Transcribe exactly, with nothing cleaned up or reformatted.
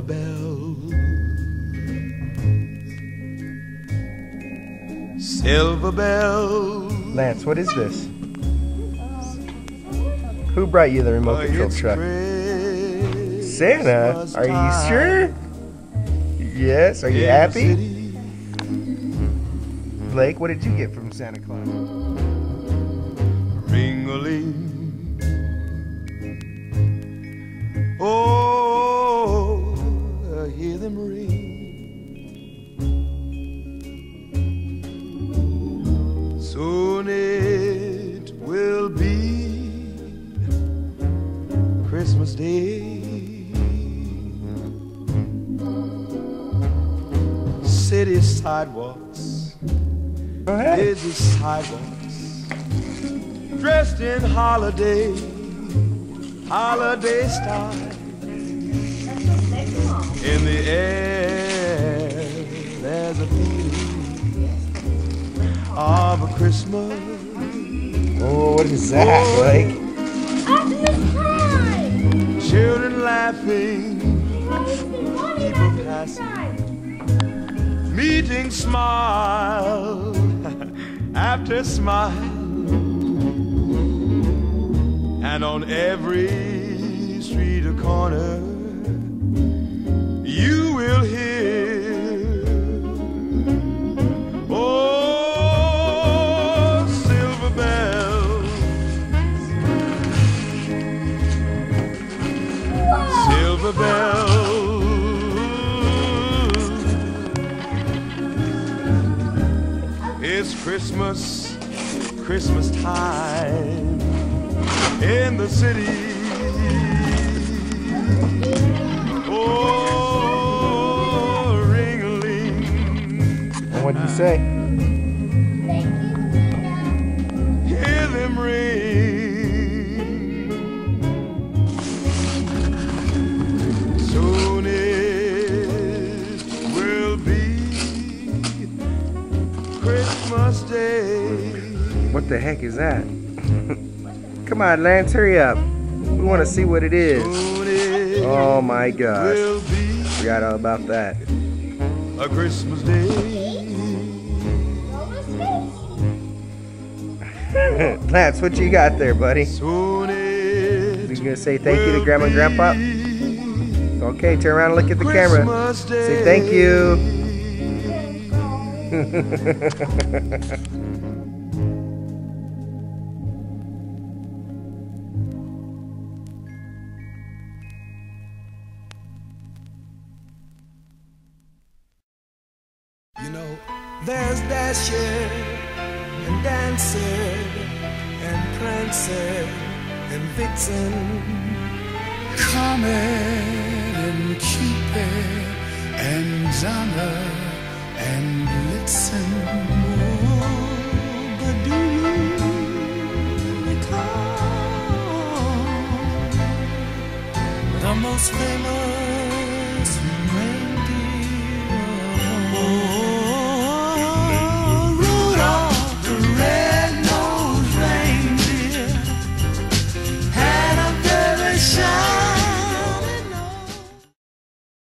silver bell, silver bell. Lance, what is this? Who brought you the remote control truck? Santa? Are you sure? Yes. Are you happy? Blake, what did you get from Santa Claus? Ring-a-ling. Oh, I hear them ring. Soon it will be Christmas Day. City sidewalks, busy sidewalks, dressed in holiday, holiday style. In the air, there's a feeling of a Christmas. Oh, what is that, Blake? Children laughing, people passing, meeting smile after smile, and on every street or corner you will hear, oh, silver bells, silver bells. It's Christmas, Christmas time in the city. Oh, ring-a-ling. And what did you say? Hear them ring. Soon it will be Christmas Day. What the heck is that? Come on, Lance, hurry up. We want to see what it is. Oh my gosh. Forgot all about that. A Christmas Day. Lance, what you got there, buddy? Soon it You gonna say thank you to Grandma and Grandpa? Okay, turn around and look at the camera. Say thank you. You know, there's Dasher and Dancer and Prancer and Vixen, Comet and Cupid and Donner and Blitzen. oh, but do you recall the most famous